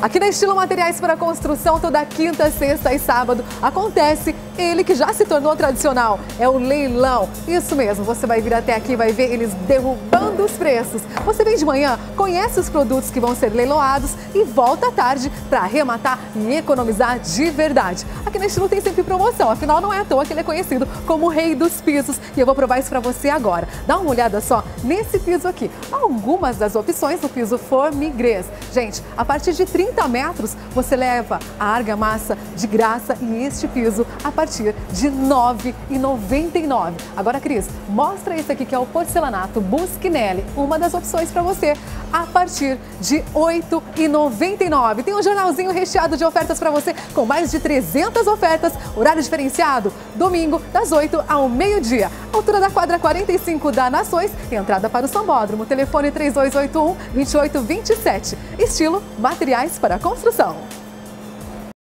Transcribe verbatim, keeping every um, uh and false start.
Aqui na Estilo Materiais para Construção, toda quinta, sexta e sábado, acontece ele que já se tornou tradicional, é o leilão. Isso mesmo, você vai vir até aqui e vai ver eles derrubando os preços. Você vem de manhã, conhece os produtos que vão ser leiloados e volta à tarde para arrematar e economizar de verdade. Aqui na Estilo tem sempre promoção, afinal não é à toa que ele é conhecido como o rei dos pisos. E eu vou provar isso para você agora. Dá uma olhada só nesse piso aqui. Algumas das opções do piso Formigrês. Gente, a partir de trinta metros você leva a argamassa de graça e este piso a partir de nove reais e noventa e nove centavos. Agora, Cris, mostra esse aqui que é o porcelanato Busquinelli, uma das opções para você a partir de oito reais e noventa e nove centavos. Tem um jornalzinho recheado de ofertas para você com mais de trezentas ofertas, horário diferenciado, domingo das oito ao meio-dia. Altura da quadra quarenta e cinco da Nações, entrada para o Sambódromo, telefone três dois oito um, dois oito dois sete. Estilo Materiais para Construção.